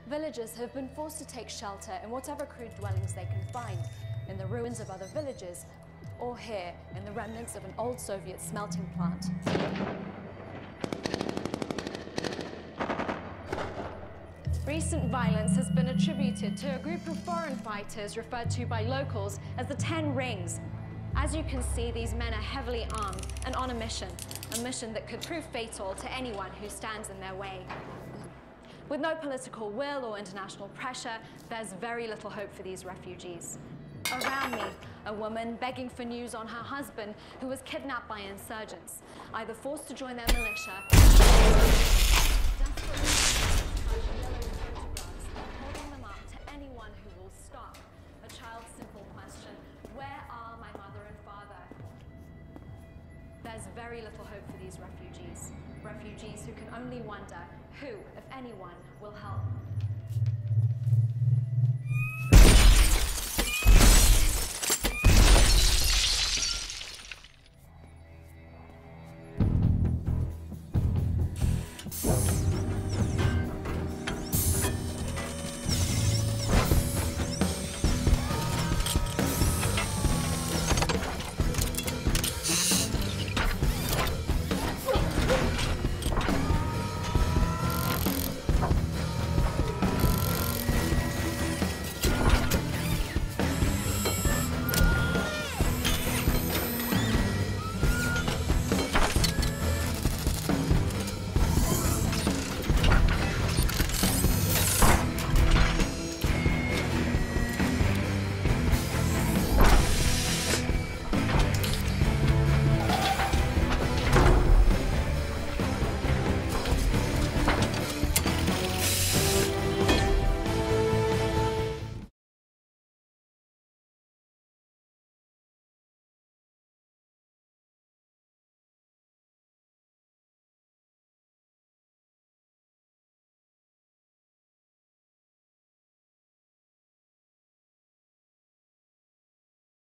Villagers have been forced to take shelter in whatever crude dwellings they can find, in the ruins of other villages, or here in the remnants of an old Soviet smelting plant. Recent violence has been attributed to a group of foreign fighters referred to by locals as the 10 Rings. As you can see, these men are heavily armed and on a mission that could prove fatal to anyone who stands in their way. With no political will or international pressure, there's very little hope for these refugees. Around me, a woman begging for news on her husband who was kidnapped by insurgents, either forced to join their militia, holding them up to anyone who will stop. A child's simple question, where are my mother and father? There's very little hope for these refugees who can only wonder who, if anyone, will help.